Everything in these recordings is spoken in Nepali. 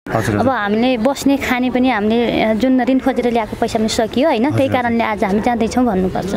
अब हामीले बस्ने खाने पनि हामीले जुन ऋण खोजेर ल्याएको पैसा पनि सकियो हैन, त्यही कारणले आज हामी जाँदैछौँ भन्नुपर्छ।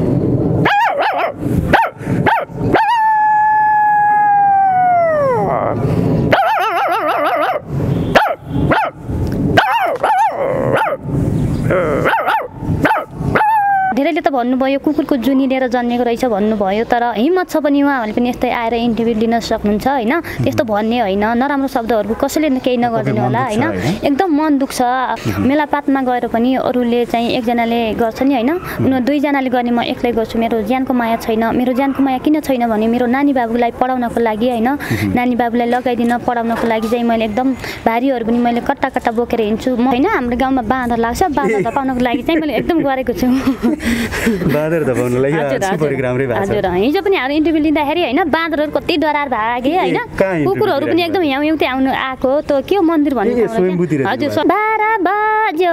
धेरैले त भन्नुभयो कुकुरको जुनी लिएर जन्मेको रहेछ भन्नुभयो, तर हिम्मत छ पनि उहाँहरूले पनि यस्तै आएर इन्टरभ्यू लिन सक्नुहुन्छ हैन। त्यस्तो भन्ने हैन, नराम्रो शब्दहरूको कसैले केही नगर्दिनु होला हैन। एकदम मन दुख्छ। मेलापातमा गएर पनि अरूले चाहिँ एकजनाले गर्छ नि हैन, उनीहरू दुईजनाले गर्ने म एक्लै गर्छु, मेरो ज्यानको माया छैन। मेरो ज्यानको माया किन छैन भने मेरो नानी बाबुलाई पढाउनको लागि हैन, नानी बाबुलाई लगाइदिन पढाउनको लागि चाहिँ मैले एकदम भारीहरू पनि मैले कट्टा कट्टा बोकेर हिँड्छु म हैन। हाम्रो गाउँमा बाँदर लाग्छ, बाँदर धपाउनको लागि चाहिँ मैले एकदम गरेको छु। बाँदर धपाउनलाई प्रोग्रामरै भएको छ। हजुर, हिजो पनि हाम्रो इन्टरभ्यू लिँदाखेरि हैन बाँदरहरू कति डराएर भागे हैन, कुकुरहरू पनि एकदम ह्याउँ आउनु आएको। त के हो मन्दिर भन्ने हजुर 12 बज्यो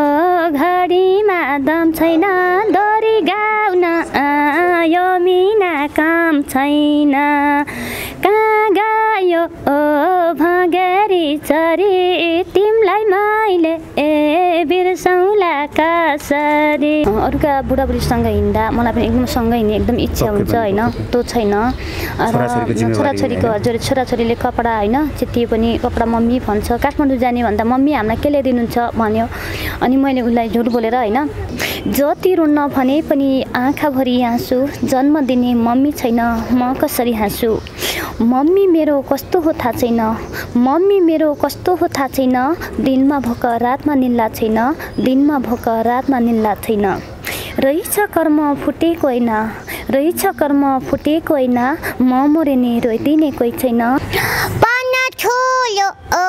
घडीमा दम छैन, दरी गाउन यो मिना काम छैन, कहाँ गयो भगेरी चरी तिमलाई मैले बिर्सौँला कसरी। अरूका बुढाबुढीसँग हिँड्दा मलाई पनि एकदम सँगै हिँड्ने एकदम इच्छा हुन्छ हैन, त्यो छैन। छोराछोरीको हजुर छोराछोरीले कपडा हैन चित्तिए पनि कपडा मम्मी भन्छ, काठमाडौँ जाने भन्दा मम्मी हामीलाई के ल्याइदिनुहुन्छ भन्यो। अनि मैले उसलाई झुट बोलेर हैन जति रुन्न भने पनि आँखाभरि आँसु, जन्म दिने मम्मी छैन म कसरी हाँसु, मम्मी मेरो कस्तो हो थाहा छैन, मम्मी मेरो कस्तो हो थाहा छैन, दिनमा भोक रातमा निल्ला छैन, दिनमा भोक रातमा निल्ला छैन, रहेछ कर्म फुटेको होइन, रहेछ कर्म फुटेको होइन, म मरे नि रोइदिने कोही छैन। पन्ना ठुलो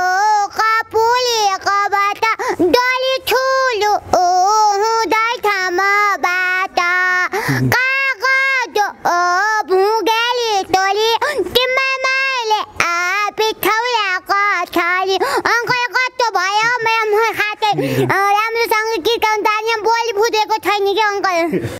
कपुले कबाट डली ठुलो हुँदैछ मबाट, कागज भुगेली टोली तिमीलाई मैले पिठौला कछाली, अङ्कल कस्तो भयो मेरो खाते राम्रोसँग किटाउनु जाने बोली फुटेको छैन कि अङ्कल।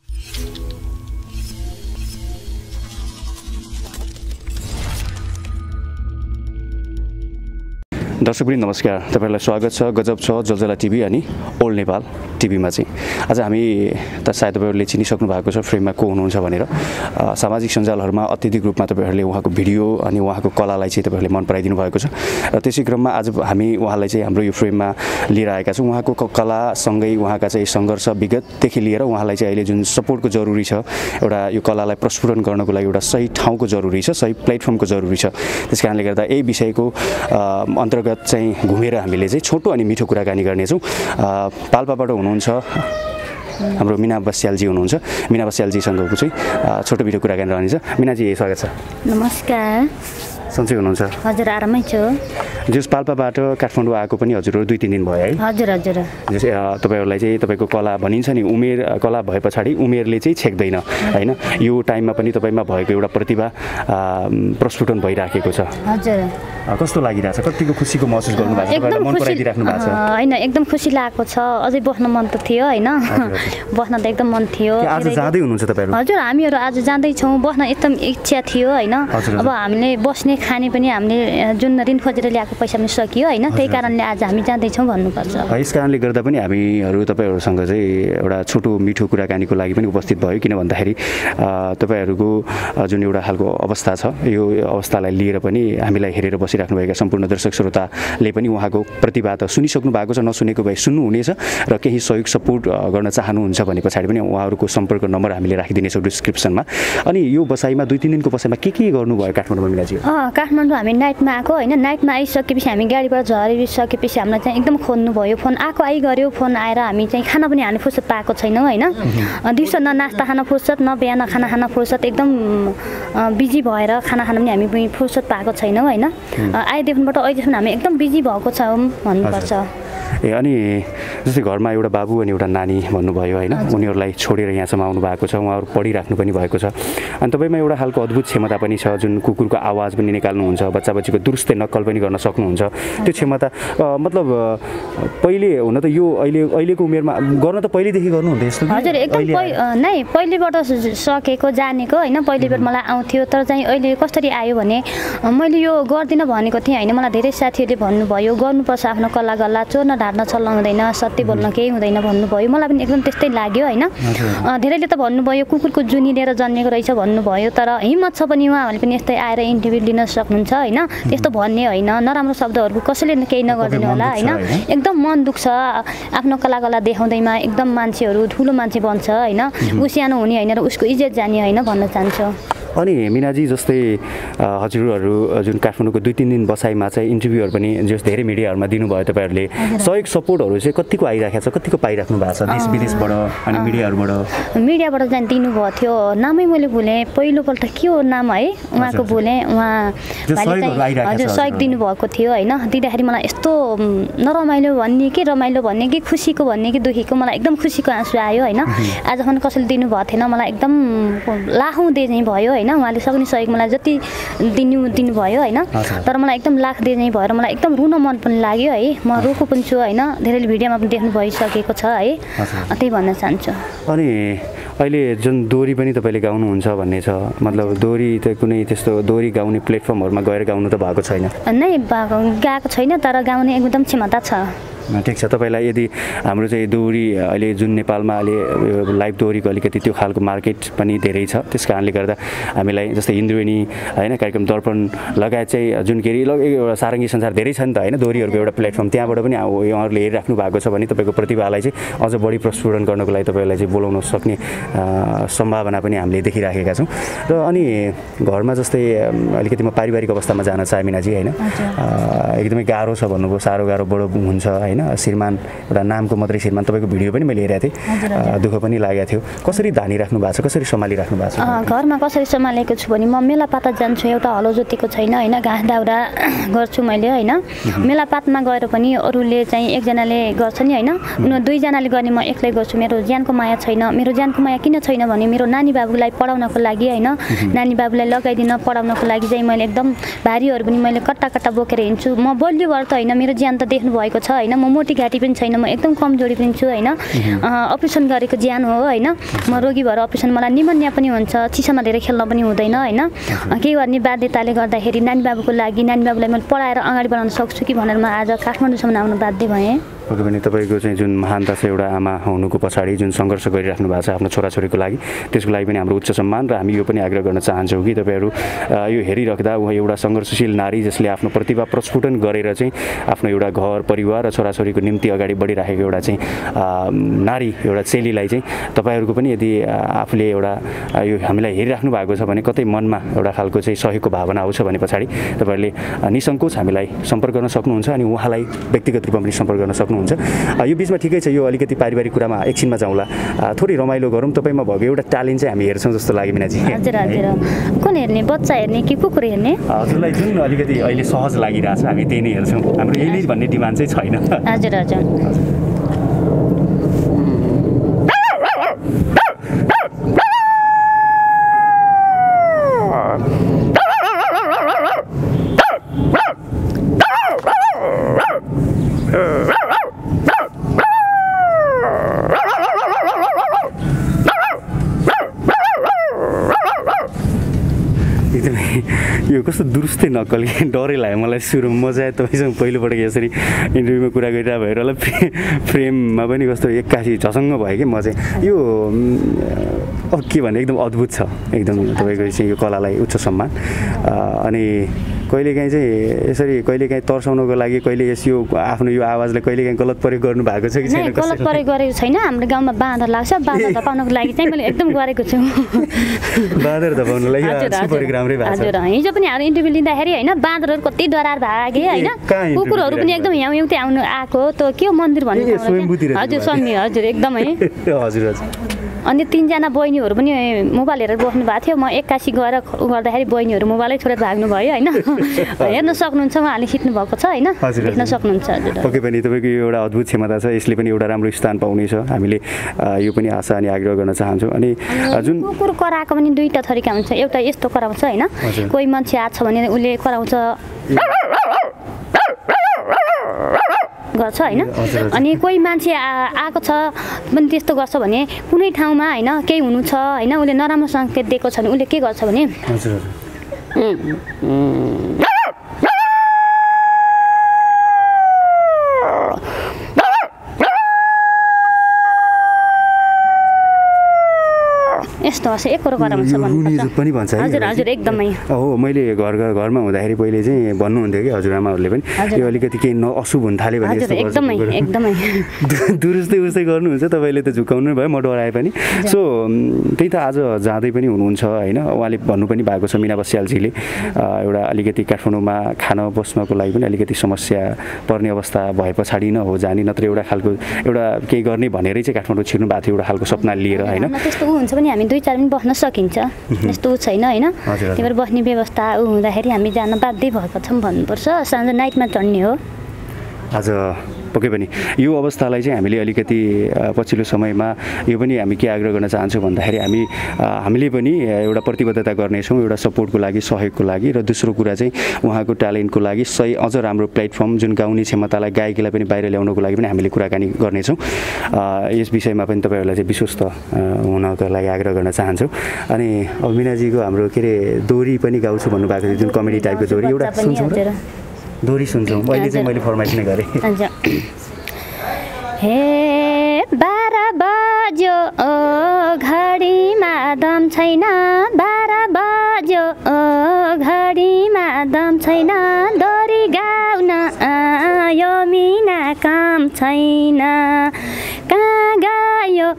दर्शकवृन्द नमस्कार, तपाईहरुलाई स्वागत छ गजब छ जलजला टिभी अनि ओल्ड नेपाल टिभीमा। चाहिँ आज हामी त सायद तपाईहरुले चिनिसक्नु भएको छ फ्रेममा को हुनुहुन्छ भनेर। सामाजिक सञ्जालहरुमा अत्यधिक रूपमा तपाईहरुले उहाँको भिडियो अनि उहाँको कलालाई चाहिँ तपाईहरुले मन पराइदिनु भएको छ र त्यसै क्रममा आज हामी उहाँलाई चाहिँ हाम्रो यो फ्रेममा लिएर आएका छौँ। उहाँको कला सँगै उहाँका चाहिँ सङ्घर्ष विगतदेखि लिएर उहाँलाई चाहिँ अहिले जुन सपोर्टको जरुरी छ, एउटा यो कलालाई प्रस्फुटन गर्नको लागि एउटा सही ठाउँको जरुरी छ, सही प्लेटफर्मको जरुरी छ। त्यसकारणले गर्दा यही विषयको अन्तर्गत चाहिँ घुमेर हामीले चाहिँ छोटो अनि मिठो कुराकानी गर्नेछौँ। पाल्पाबाट हुनुहुन्छ हाम्रो मिना बस्यालजी हुनुहुन्छ। मिना बस्यालजीसँगको चाहिँ छोटो मिठो कुराकानी रहनेछ। मिनाजी स्वागत छ। नमस्कार। सन्चै हुनुहुन्छ? हजुर आरामै छु। जस पाल्पाबाट काठमाडौँ आएको पनि हजुरहरू 2-3 दिन भयो है? हजुर हजुर। जस तपाईहरुलाई चाहिँ तपाईको कला भनिन्छ नि उमेर कला भए पछाडि उमेरले चाहिँ छेक्दैन हैन, यो टाइममा पनि तपाईमा भएको एउटा प्रतिभा प्रस्फुटन भइराखेको छ। हजुर। कस्तो लागिरहेछ? कतिको खुसीको महसुस गर्नु भएको छ? तपाईलाई मन पराइदिराख्नु भएको छ? हैन एकदम खुसी लागेको छ। अझै बस्न मन त थियो हैन, बस्न त एकदम मन थियो। आज जाँदै हुनुहुन्छ तपाईहरु? हजुर हामीहरु आज जाँदै छौँ, बस्न एकदम इच्छा थियो हैन। अब हामीले बस्ने खाने पनि हामीले जुन ऋण खोजेर ल्याएको पैसा पनि सकियो हैन, त्यही कारणले आज हामी जाँदैछौँ भन्नुपर्छ। यस कारणले गर्दा पनि हामीहरू तपाईहरुसँग चाहिँ एउटा छोटो मिठो कुराकानीको लागि पनि उपस्थित भयो, किन भन्दाखेरि तपाईहरुको जुन एउटा खालको अवस्था छ, यो अवस्थालाई लिएर पनि हामीलाई हेरेर बसिराख्नुभएका सम्पूर्ण दर्शक श्रोताले पनि उहाँको प्रतिभा त सुनिसक्नु भएको छ, नसुनेको भए सुन्नुहुनेछ र केही सहयोग सपोर्ट गर्न चाहनुहुन्छ भने पछाडि पनि उहाँहरूको सम्पर्क नम्बर हामीले राखिदिनेछौँ डिस्क्रिप्सनमा। अनि यो बसाइमा 2-3 दिनको बसाइमा के गर्नुभयो काठमाडौँमा मिलाजी? काठमाडौँ हामी नाइटमा आएको हैन, नाइटमा आइसकेपछि हामी गाडीबाट झरिसकेपछि हामीलाई चाहिँ एकदम खोज्नु भयो, फोन आएको आइगर्यो, फोन आएर हामी चाहिँ खाना पनि हाल्ने फुर्सद पाएको छैनौँ हैन। दिउँसो न नास्ता खान फुर्सद, न बिहान खाना खान फुर्सद, एकदम बिजी भएर खाना खान पनि हामी फुर्सद पाएको छैनौँ हैन। आइदेखिबाट अहिलेसम्म हामी एकदम बिजी भएको छौँ भन्नुपर्छ। अनि जस्तै घरमा एउटा बाबु अनि एउटा नानी भन्नुभयो हैन, उनीहरूलाई छोडेर यहाँसम्म आउनु भएको छ, उहाँहरू पढिराख्नु पनि भएको छ। अनि तपाईमा एउटा खालको अद्भुत क्षमता पनि छ, जुन कुकुरको आवाज पनि निकाल्नुहुन्छ, बच्चा बच्चीको दुरुस्तै नक्कल पनि गर्न सक्नुहुन्छ। त्यो क्षमता मतलब पहिले हुन त यो अहिलेको उमेरमा गर्न त पहिलेदेखि गर्नुहुन्थ्यो यस्तो? हजुर एकदम नै पहिलेबाट सकेको जानेको होइन। पहिलेबाट मलाई आउँथ्यो, तर चाहिँ अहिले कसरी आयो भने मैले यो गर्दिनँ भनेको थिएँ होइन। मलाई धेरै साथीहरूले भन्नुभयो गर्नुपर्छ आफ्नो कला गल्ला, चोर्न ढाड्न चल्न हुँदैन, सत्य बोल्न केही हुँदैन भन्नुभयो। मलाई पनि एकदम त्यस्तै लाग्यो होइन। धेरैले त भन्नुभयो कुकुरको जुनी लिएर जन्मेको रहेछ भन्नुभयो, तर हिम्मत छ पनि उहाँहरूले पनि यस्तै आएर इन्टरभ्यू लिन सक्नुहुन्छ होइन। त्यस्तो भन्ने होइन, नराम्रो शब्दहरूको कसैले केही नगरिदिनु होला होइन। एकदम मन दुख्छ आफ्नो कला गल्ला देखाउँदैमा, एकदम मान्छेहरू ठुलो मान्छे बन्छ होइन। ऊ सानो हुने होइन र उसको इज्जत जाने होइन भन्न चाहन्छु। अनि मिनाजी जस्तै हजुरहरू जुन काठमाडौँको 2-3 दिन बसाइमा चाहिँ इन्टरभ्यूहरू पनि जस धेरै मिडियाहरूमा दिनुभयो तपाईँहरूले, सहयोग सपोर्टहरू चाहिँ कतिको आइराखेको छ, कतिको पाइराख्नु भएको छ देश विदेशबाट अनि मिडियाबाट चाहिँ दिनुभएको थियो। नामै मैले भुलेँ, पहिलोपल्ट के हो नाम है उहाँको भुलेँ। उहाँ हजुर सहयोग दिनुभएको थियो होइन। दिँदाखेरि मलाई यस्तो नरमाइलो भन्ने कि रमाइलो भन्ने कि खुसीको भन्ने कि दुःखीको, मलाई एकदम खुसीको आँसु आयो होइन। आजसम्म कसैले दिनुभएको थिएन, मलाई एकदम लाखौँ दे चाहिँ भयो होइन। उहाँले सक्ने सहयोग मलाई जति दिनुभयो होइन, तर मलाई एकदम लाख दे चाहिँ भएर मलाई एकदम रुन मन पनि लाग्यो है। म रोको पनि छु होइन, धेरैले भिडियोमा पनि देख्नु भइसकेको छ है, त्यही भन्न चाहन्छु। अनि अहिले जुन दोहोरी पनि तपाईँले गाउनुहुन्छ भन्ने छ, मतलब दोहोरी त कुनै त्यस्तो दोहोरी गाउने प्लेटफर्महरूमा गएर गाउनु त भएको छैन? नै गएको छैन, तर गाउने एकदम क्षमता छ। ठिक छ। तपाईँलाई यदि हाम्रो चाहिँ दोहोरी अहिले जुन नेपालमा अहिले लाइभ दोहोरीको अलिकति त्यो खालको मार्केट पनि धेरै छ, त्यस कारणले गर्दा हामीलाई जस्तै हिन्द्रेणी होइन, कार्यक्रम दर्पण लगायत चाहिँ जुन के अरे एउटा सारङ्गी संसार धेरै छ नि त होइन, दोहोरीहरूको एउटा प्लेटफर्म, त्यहाँबाट पनि उहाँहरूले हेरिराख्नु भएको छ भने तपाईँको प्रतिभालाई चाहिँ अझ बढी प्रस्फुटन गर्नको लागि तपाईँलाई चाहिँ बोलाउन सक्ने सम्भावना पनि हामीले देखिराखेका छौँ। र अनि घरमा जस्तै अलिकति म पारिवारिक अवस्थामा जान चाहे मिनाजी होइन, एकदमै गाह्रो छ भन्नुभयो, साह्रो गाह्रो बडो हुन्छ होइन। श्रीमान एउटा नामको मात्रै श्रीमान, तपाईँको भिडियो पनि मैले हेरेको थिएँ, दुःख पनि लागेको थियो। कसरी धानिराख्नु भएको छ, कसरी सम्हालिराख्नु भएको छ? घरमा कसरी सम्हालेको छु भने म मेलापात जान्छु, एउटा हलो जोतेको छैन होइन, घाँस दाउरा गर्छु मैले होइन। मेलापातमा गएर पनि अरूले चाहिँ एकजनाले गर्छ नि होइन, उनीहरू 2जनाले गर्ने, म एक्लै गर्छु। मेरो ज्यानको माया छैन। मेरो ज्यानको माया किन छैन भने मेरो नानी बाबुलाई पढाउनको लागि होइन, नानी बाबुलाई लगाइदिन पढाउनको लागि चाहिँ मैले एकदम भारीहरू पनि मैले कट्टा बोकेर हिँड्छु। म बलियो भएर त होइन, मेरो ज्यान त देख्नु भएको छ होइन। म मोटी घाँटी पनि छैन, म एकदम कमजोरी पनि छु होइन। अपरेसन गरेको ज्यान हो होइन। म रोगी भएर अपरेसन, मलाई निमोनिया पनि हुन्छ, चिसोमा धेरै खेल्न पनि हुँदैन होइन। के गर्ने बाध्यताले गर्दाखेरि नानी बाबुको लागि, नानी बाबुलाई मैले पढाएर अगाडि बढाउन सक्छु कि भनेर म आज काठमाडौँसम्म आउनु बाध्य भएँ। पक्कै पनि तपाईँको चाहिँ जुन महानता छ एउटा आमा हुनुको पछाडि जुन सङ्घर्ष गरिराख्नु भएको छ आफ्नो छोराछोरीको लागि, त्यसको लागि पनि हाम्रो उच्च सम्मान र हामी यो पनि आग्रह गर्न चाहन्छौँ कि तपाईँहरू यो हेरिराख्दा उहाँ एउटा सङ्घर्षशील नारी जसले आफ्नो प्रतिभा प्रस्फुटन गरेर चाहिँ आफ्नो एउटा घर परिवार र छोराछोरीको निम्ति अगाडि बढिराखेको एउटा चाहिँ नारी, एउटा चेलीलाई चाहिँ तपाईँहरूको पनि यदि आफूले एउटा यो हामीलाई हेरिराख्नु भएको छ भने कतै मनमा एउटा खालको चाहिँ सहयोगको भावना आउँछ भने पछाडि तपाईँहरूले निसङ्कोच हामीलाई सम्पर्क गर्न सक्नुहुन्छ अनि उहाँलाई व्यक्तिगत रूपमा पनि सम्पर्क गर्न सक्नुहुन्छ। यो बिचमा ठिकै छ, यो अलिकति पारिवारिक कुरामा एकछिनमा जाउँला, थोरै रमाइलो गरौँ। तपाईँमा भएको एउटा ट्यालेन्ट चाहिँ हामी हेर्छौँ जस्तो लाग्यो मिनाजी। हजुर हजुर, कुन हेर्ने, बच्चा हेर्ने कि कुकुर हेर्ने? हजुरलाई जुन अलिकति अहिले सहज लागिरहेको छ हामी त्यही नै हेर्छौँ, हाम्रो यही भन्ने डिमान्ड चाहिँ छैन। हजुर हजुर। यो कस्तो दुरुस्तै नक्कल, डरै लाग्यो मलाई सुरुमा। म चाहिँ तपाईँसँग पहिलोपटक यसरी इन्टरभ्यूमा कुरा गरिरहेको भएर होला फ्रेममा पनि कस्तो एक्कासी झसङ्ग भयो कि म चाहिँ। यो अब के भने एकदम अद्भुत छ एकदम तपाईँको चाहिँ यो कलालाई उच्च सम्मान। अनि कहिलेकाहीँ चाहिँ यसरी कहिलेकाहीँ तर्साउनको लागि कहिले यो आफ्नो यो आवाजलाई कहिलेकाहीँ गलत प्रयोग गर्नु भएको छ कि छैन? गलत प्रयोग गरेको छैन। हाम्रो गाउँमा बाँदर लाग्छ, बाँदर धपाउनको लागि चाहिँ मैले एकदम गरेको छु। बाँदर धपाउनुलाई प्रयोग राम्रै भएको छ। हजुर, हिजो पनि हाम्रो इन्टरभ्यू लिँदाखेरि होइन बाँदरहरू कति डराएर भागे होइन, कुकुरहरू पनि एकदम याउँ आउनु आएको। त के हो मन्दिर भन्ने हजुर स्वामी, हजुर एकदमै हजुर हजुर। अनि 3जना बहिनीहरू पनि मोबाइल हेरेर बस्नु भएको थियो। म एक्कासी गएर गर्दाखेरि बहिनीहरू मोबाइलै छोडेर भाग्नु भयो होइन। हेर्न सक्नुहुन्छ, उहाँले खिच्नु भएको छ होइन, देख्न सक्नुहुन्छ। हजुर पक्कै पनि तपाईँको यो एउटा अद्भुत क्षमता छ, यसले पनि एउटा राम्रो स्थान पाउनेछ, हामीले यो पनि आशा अनि आग्रह गर्न चाहन्छौँ। अनि जुन कुकुर कराएको पनि 2टा थरीका हुन्छ, एउटा यस्तो कराउँछ होइन, कोही मान्छे आएको छ भने उसले कराउँछ गर्छ होइन अनि कोही मान्छे आएको छ पनि त्यस्तो गर्छ भने कुनै ठाउँमा होइन केही हुनु छ होइन उसले नराम्रो सङ्केत दिएको छ भने उसले के गर्छ भने यस्तो हस् एकरो गराउँछ पनि भन्छ हजुर हजुर एकदमै हो मैले घरमा हुँदाखेरि पहिले चाहिँ भन्नुहुन्थ्यो कि हजुरआमाहरूले पनि यो अलिकति केही अशुभ हुन थाल्यो भने एकदमै एकदमै दुरुस्तै उस्तै गर्नुहुन्छ तपाईँले त झुकाउनु भयो म डराए पनि सो त्यही त आज जाँदै पनि हुनुहुन्छ होइन उहाँले भन्नु पनि भएको छ मिना बस्यालजीले एउटा अलिकति काठमाडौँमा खान बस्नको लागि पनि अलिकति समस्या पर्ने अवस्था भए पछाडि न हो जाने नत्र एउटा खालको एउटा केही गर्ने भनेरै चाहिँ काठमाडौँ छिर्नु भएको थियो एउटा खालको सपना लिएर होइन त्यस्तो हुन्छ भने हामी 2-4 दिन बस्न सकिन्छ यस्तो छैन होइन त्यही भएर बस्ने व्यवस्था हुँदाखेरि हामी जान बाध्य भएको छौँ भन्नुपर्छ साँझ नाइटमा चढ्ने हो आज पक्कै पनि यो अवस्थालाई चाहिँ हामीले अलिकति पछिल्लो समयमा यो पनि हामी के आग्रह गर्न चाहन्छौँ भन्दाखेरि हामीले पनि एउटा प्रतिबद्धता गर्नेछौँ एउटा सपोर्टको लागि सहयोगको लागि र दोस्रो कुरा चाहिँ उहाँको ट्यालेन्टको लागि सही अझ राम्रो प्लेटफर्म जुन गाउने क्षमतालाई गायकीलाई पनि बाहिर ल्याउनको लागि पनि हामीले कुराकानी गर्नेछौँ यस विषयमा पनि तपाईँहरूलाई चाहिँ विश्वस्त हुनको लागि आग्रह गर्न चाहन्छौँ अनि अब मिनाजीको हाम्रो के अरे दोहोरी पनि गाउँछु भन्नुभएको थियो जुन कमेडी टाइपको दोहोरी एउटा सुन्छौँ दोहोरी सुन्छौँ अहिले चाहिँ मैले फर्माइस नै गरेँ हे 12 बज्यो घडीमा दम छैन 12 बज्यो घडीमा दम छैन दोहोरी गाउन यो मिना काम छैन कहाँ गयो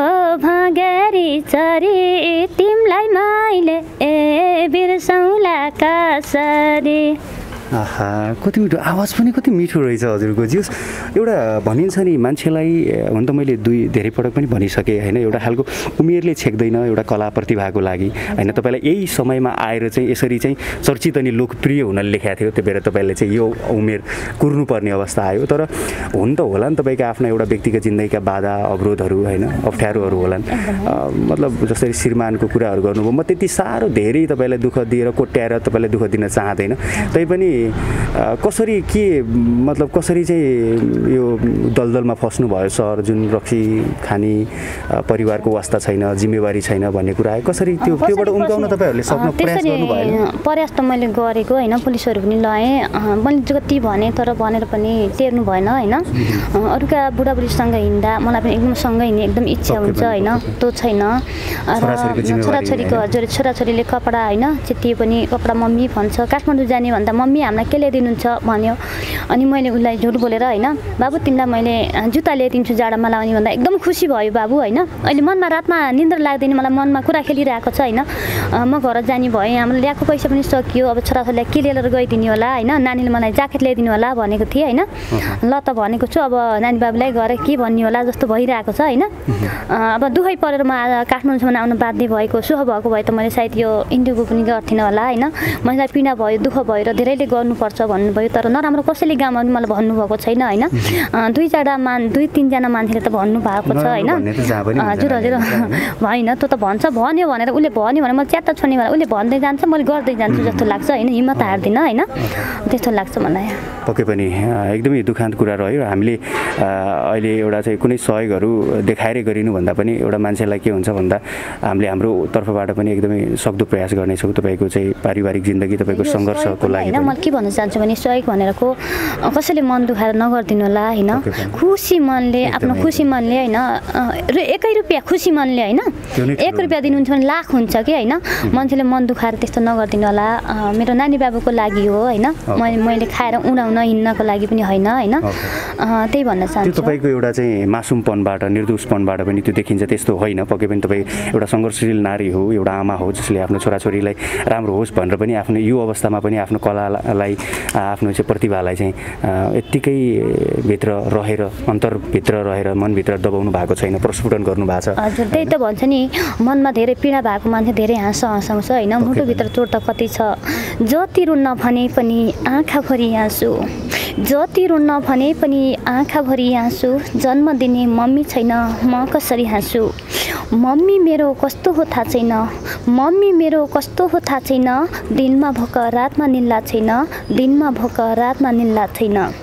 भँगेरी चरी तिमीलाई मैले बिर्सौँला कसरी आहा कति मिठो आवाज पनि कति मिठो रहेछ हजुरको जियोस् एउटा भनिन्छ नि मान्छेलाई हुन त मैले धेरै पटक पनि भनिसकेँ होइन एउटा खालको उमेरले छेक्दैन एउटा कला प्रतिभाको लागि होइन तपाईँलाई यही समयमा आएर चाहिँ यसरी चाहिँ चर्चित अनि लोकप्रिय हुन लेखेको थियो त्यो भएर तपाईँले चाहिँ यो उमेर कुर्नुपर्ने अवस्था आयो तर हुन त होला नि तपाईँको आफ्नो एउटा व्यक्तिगत जिन्दगीका बाधा अवरोधहरू होइन अप्ठ्यारोहरू होलान् मतलब जसरी श्रीमानको कुराहरू गर्नुभयो म त्यति साह्रो धेरै तपाईँलाई दुःख दिएर कोट्याएर तपाईँलाई दुःख दिन चाहँदैन तैपनि कसरी के मतलब कसरी चाहिँ यो दलदलमा फस्नुभयो सर जुन रक्सी खानी परिवारको वास्ता छैन जिम्मेवारी छैन भन्ने कुरा आयो कसरी त्योबाट उम्काउन तपाईँहरूले सक्न प्रयास गर्नुभयो प्रयास त मैले गरेको होइन पुलिसहरू पनि लगाएँ मैले जति भने तर भनेर पनि टेर्नु भएन होइन अरूका बुढाबुढीसँग हिँड्दा मलाई पनि एकदम सँगै हिँड्ने एकदम इच्छा हुन्छ होइन त्यो छैन र छोराछोरीको हजुर छोराछोरीले कपडा होइन चित्तिए पनि कपडा मम्मी भन्छ काठमाडौँ जाने भन्दा मम्मी हामीलाई के ल्याइदिनुहुन्छ भन्यो अनि मैले उसलाई झुट बोलेर होइन बाबु तिमीलाई मैले जुत्ता ल्याइदिन्छु जाडोमा लाउने भन्दा एकदम खुसी भयो बाबु होइन अहिले मनमा रातमा निन्द्रा लाग्दैन मलाई मनमा कुरा खेलिरहेको छ होइन म घर जाने भएँ हाम्रो ल्याएको पैसा पनि सकियो अब छोराछोरीलाई के लिएर गइदिने होला होइन नानीले मलाई ज्याकेट ल्याइदिनु होला भनेको थिएँ होइन ल त भनेको छु अब नानी बाबुलाई गएर के भन्ने होला जस्तो भइरहेको छ होइन अब दुखै परेर म काठमाडौँसम्म आउनु बाध्य भएको सुख भएको भए त मैले सायद यो इन्टरभ्यू पनि गर्थेन होला होइन मलाई पीडा भयो दुःख भयो र धेरैले गर्नुपर्छ भन्नुभयो तर नराम्रो कसैले गाउँमा पनि मलाई भन्नुभएको छैन होइन 2-3जना मान्छेले त भन्नुभएको छ होइन हजुर हजुर होइन त्यो त भन्छ भन्यो भनेर उसले भन्यो भने मैले च्याट्टा छोड्ने भने उसले भन्दै जान्छ मैले गर्दै जान्छु जस्तो लाग्छ होइन हिम्मत हार्दिनँ होइन त्यस्तो लाग्छ मलाई पक्कै पनि एकदमै दुखान्त कुरा रह्यो हामीले अहिले एउटा चाहिँ कुनै सहयोगहरू देखाएरै गरिनु भन्दा पनि एउटा मान्छेलाई के हुन्छ भन्दा हामीले हाम्रो तर्फबाट पनि एकदमै सक्दो प्रयास गर्नेछौँ तपाईँको चाहिँ पारिवारिक जिन्दगी तपाईँको सङ्घर्षको लागि होइन मैले के भन्न चाहन्छु भने सहयोग भनेरको कसैले मन दुखाएर नगरिदिनु होला होइन खुसी मनले आफ्नो खुसी मनले होइन र 1 रुपियाँ खुसी मनले होइन 1 रुपियाँ दिनुहुन्छ भने लाख हुन्छ कि होइन मान्छेले मन दुखाएर त्यस्तो नगरिदिनु होला मेरो नानी बाबुको लागि हो होइन मैले खाएर उडाउन हिँड्नको लागि पनि होइन होइन त्यही भन्न चाहन्छु त्यो तपाईँको एउटा चाहिँ मासुमपनबाट निर्दोषपनबाट पनि त्यो देखिन्छ त्यस्तो होइन पक्कै पनि तपाईँ एउटा सङ्घर्षशील नारी हो एउटा आमा हो जसले आफ्नो छोराछोरीलाई राम्रो होस् भनेर पनि आफ्नो यो अवस्थामा पनि आफ्नो कलालाई आफ्नो चाहिँ प्रतिभालाई चाहिँ यत्तिकै भित्र रहेर अन्तरभित्र रहेर मनभित्र दबाउनु भएको छैन प्रस्फुटन गर्नु भएको छ हजुर त्यही त भन्छ नि मनमा धेरै पीडा भएको मान्छे धेरै हँसाउँछ होइन मुटुभित्र चोट त कति छ जति रुन्न भने पनि आँखाभरि आँसु जति रुन्न भने पनि आँखाभरि आँसु जन्म दिने मम्मी छैन म कसरी हाँसु मम्मी मेरो कस्तो हो थाहा छैन मम्मी मेरो कस्तो हो थाहा छैन दिनमा भोक रातमा निल्ला छैन दिनमा भोक रातमा निल्ला छैन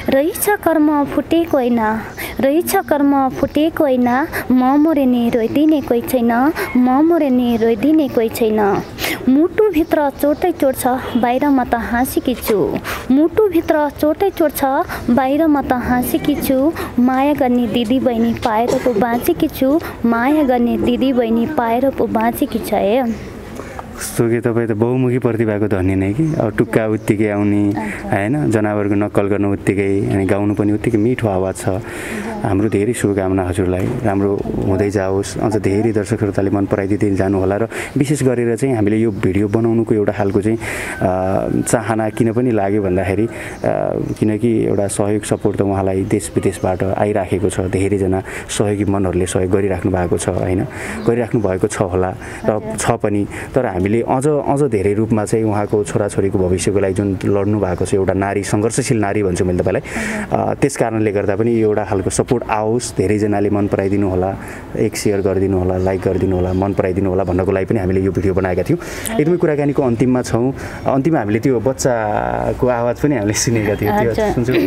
रहेछ कर्म फुटेको होइन रहेछ कर्म फुटेको होइन म मरेनी रोइदिने कोही छैन म मरेनी रोइदिने कोही छैन मुटुभित्र चोटै चोट छ बाहिर म त हाँसेकी छु मुटुभित्र चोटै चोट छ बाहिर म त हाँसेकी छु माया गर्ने दिदी बहिनी पाएर पो बाँचेकी छु माया गर्ने दिदी बहिनी पाएर पो बाँचेकी छ हे कस्तो कि तपाईँ त बहुमुखी प्रतिभाको धनी नै कि अब टुक्का उत्तिकै आउने होइन जनावरको नक्कल गर्नु उत्तिकै अनि गाउनु पनि उत्तिकै मिठो आवाज छ हाम्रो धेरै शुभकामना हजुरलाई राम्रो हुँदै जाओस् अझ धेरै दर्शक श्रोताले मन पराइदिँदै जानु होला र विशेष गरेर चाहिँ हामीले यो भिडियो बनाउनुको एउटा खालको चाहिँ चाहना किन पनि लाग्यो भन्दाखेरि किनकि एउटा सहयोग सपोर्ट त उहाँलाई देश विदेशबाट आइराखेको छ धेरैजना सहयोगी मनहरूले सहयोग गरिराख्नु भएको छ होइन गरिराख्नु भएको छ होला र छ पनि तर हामीले अझ धेरै रूपमा चाहिँ उहाँको छोराछोरीको भविष्यको लागि जुन लड्नु भएको छ एउटा नारी सङ्घर्षशील नारी भन्छु मैले तपाईँलाई त्यस कारणले गर्दा पनि यो एउटा खालको सपोर्ट आओस् धेरैजनाले मन पराइदिनु होला एक सेयर गरिदिनु होला लाइक गरिदिनु होला मन पराइदिनु होला भन्नको लागि पनि हामीले यो भिडियो बनाएका थियौँ एकदमै कुराकानीको अन्तिममा छौँ अन्तिममा हामीले त्यो बच्चाको आवाज पनि हामीले सुनेका थियौँ त्यो सुन्छौँ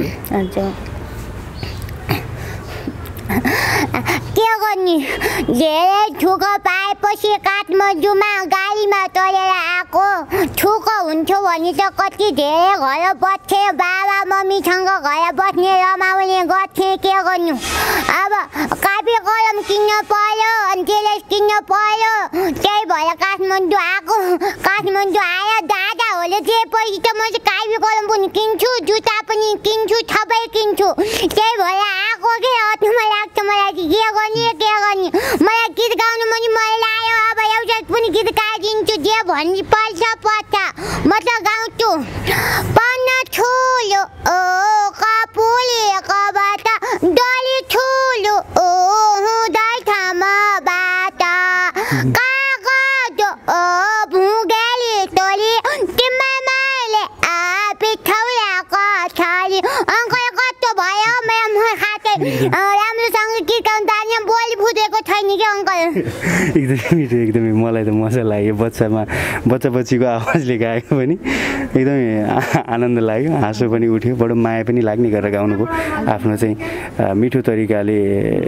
के गर्ने धेरै ठुक पाएपछि काठमाडौँमा गाडीमा चढेर आएको ठुक हुन्थ्यो भने त कति धेरै घर बस्थे बाबा मम्मीसँग घर बस्ने रमाउने गर्थे के गर्नु अब कापी कलम किन्न पर्यो अनि त्यसले किन्न पर्यो त्यही भएर काठमाडौँ आएको काठमाडौँ आयो दादाहरूले दिएपछि त म चाहिँ कापी कलम पनि किन्छु जुत्ता पनि किन्छु सबै किन्छु त्यही भएर आएको के अथमा लाग्छ मलाई के गर्ने मलाई गीत गाउनु पनि मन लाग्यो अब एउटा पनि गीत गाइदिन्छु जे भन्ने पर्छ म त गाउँछु पन्न ठुलो कपुले कबाट डली ठुलो हुँदैछ मबाट कागज भुगेली तोली तिम्रो मैले पिठौला कछाली अङ्कल कस्तो भयो मेरो खाते राम्रोसँग गीत गाउनु जाने बोली फुटेको छैन कि अङ्कल एकदमै मिठो एकदमै मलाई त मजा लाग्यो बच्चीको आवाजले गाएको पनि एकदमै आनन्द लाग्यो हाँसो पनि उठ्यो बडो माया पनि लाग्ने गरेर गाउनुभयो आफ्नो चाहिँ मिठो तरिकाले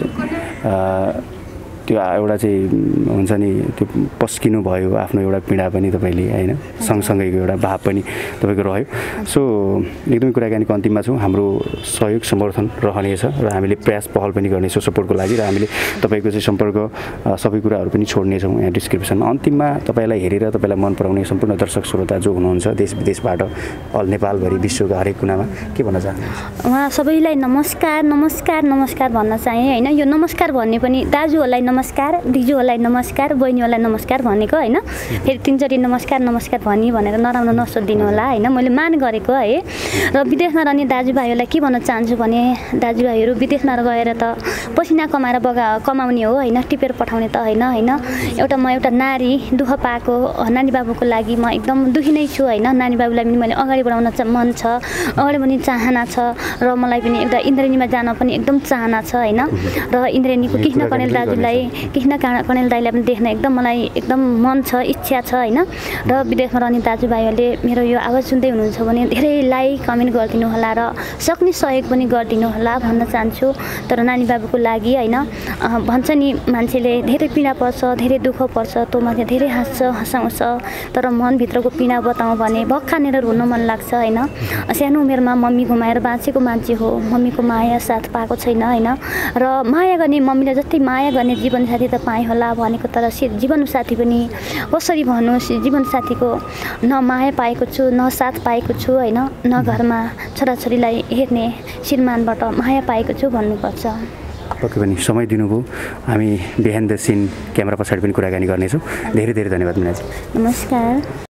त्यो एउटा चाहिँ हुन्छ नि त्यो पस्किनु भयो आफ्नो एउटा पीडा पनि तपाईँले होइन सँगसँगैको एउटा भाव पनि तपाईँको रह्यो सो एकदमै कुराकानीको अन्तिममा छौँ हाम्रो सहयोग समर्थन रहनेछ र हामीले प्रयास पहल पनि गर्नेछौँ सपोर्टको लागि र हामीले तपाईँको चाहिँ सम्पर्क सबै कुराहरू पनि छोड्नेछौँ यहाँ डिस्क्रिप्सनमा अन्तिममा तपाईँलाई हेरेर तपाईँलाई मन पराउने सम्पूर्ण दर्शक श्रोता जो हुनुहुन्छ देश विदेशबाट अल नेपालभरि विश्वको हरेक कुनामा के भन्न चाहनुहुन्छ उहाँ सबैलाई नमस्कार नमस्कार नमस्कार भन्न चाहे होइन यो नमस्कार भन्ने पनि दाजुहरूलाई नमस्कार दिजुहरूलाई नमस्कार बहिनीहरूलाई नमस्कार भनेको होइन फेरि तिनचोटि नमस्कार नमस्कार भनी भनेर नराम्रो नसोधिदिनु होला होइन मैले मान गरेको है र विदेशमा रहने दाजुभाइहरूलाई के भन्न चाहन्छु भने दाजुभाइहरू विदेशमा गएर त पसिना कमाएर कमाउने हो होइन टिपेर पठाउने त होइन म एउटा नारी दुःख पाएको नानी बाबुको लागि म एकदम दुखी नै छु होइन नानी बाबुलाई पनि मैले अगाडि बढाउन मन छ अगाडि पनि चाहना छ र मलाई पनि एउटा इन्द्रेणीमा जान पनि एकदम चाहना छ होइन र इन्द्रेणीको कृष्ण कणेल दाजुलाई कृष्ण कणेल दाइलाई पनि देख्न एकदम मलाई एकदम मन छ इच्छा छ होइन र विदेशमा रहने दाजुभाइहरूले मेरो यो आवाज सुन्दै हुनुहुन्छ भने धेरै लाइक कमेन्ट गरिदिनु होला र सक्ने सहयोग पनि गरिदिनु होला भन्न चाहन्छु तर नानी बाबुको लागि होइन भन्छ नि मान्छेले धेरै पीडा पर्छ धेरै दुःख पर्छ तँ मान्छे धेरै हँसाउँछ तर मनभित्रको पीडा बताउँ भने भक्खानेर रुन मन लाग्छ होइन सानो उमेरमा मम्मी गुमाएर बाँचेको मान्छे हो मम्मीको माया साथ पाएको छैन होइन र माया गर्ने मम्मीले जस्तै माया गर्ने जीवनसाथी त पाएँ होला भनेको तर जीवनसाथी पनि कसरी भन्नुहोस् जीवनसाथीको न माया पाएको छु न साथ पाएको छु होइन न घरमा छोराछोरीलाई हेर्ने श्रीमानबाट माया पाएको छु भन्नुपर्छ पक्कै पनि समय दिनुभयो हामी बिहाइन्ड द सिन क्यामेरा पछाडि पनि कुराकानी गर्नेछौँ धेरै धेरै धन्यवाद मिनाजी नमस्कार